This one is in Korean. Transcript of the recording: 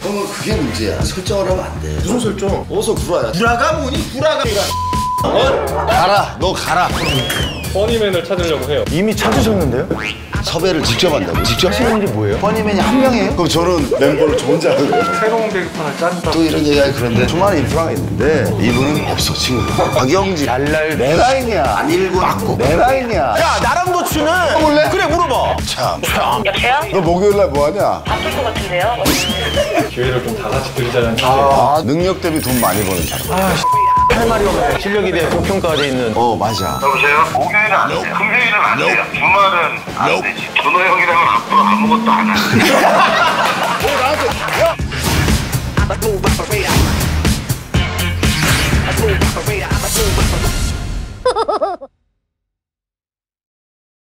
형은 그게 문제야. 설정을 하면 안 돼. 무슨 설정? 어서 구라야. 구라가 뭐니? 구라가 가라. 너 가라. 퍼니맨을 찾으려고 해요. 이미 찾으셨는데요? 섭외를 직접 한다고. 직접 하시는 게 뭐예요? 퍼니맨이 한 명이에요? 그럼 저는 멤버를 저 혼자 하고요. 새로운 계획판을 짠다. 또 이런 얘기가 그런데 수많은 인프라가 있는데 이분은 없어 친구. 박영지 날날 내 라인이야. 안일구 맞고 내 라인이야. 야 나랑 도추는 몰래? 그래 물어봐. 참. 여보세요? 너 목요일날 뭐하냐? 바쁠 것 같은데요? 기회를 좀 다 같이 드리자는 뜻이에요. 아, 능력 대비 돈 많이 버는 사람. 할 말이 없네. 실력에 대해 고평가돼 있는. 맞아. 여보세요? 목요일은 안 돼요. 금요일은 안 돼요. 주말은 안 되지. 준호 형이랑은 앞으로 아무것도 안 할 거야.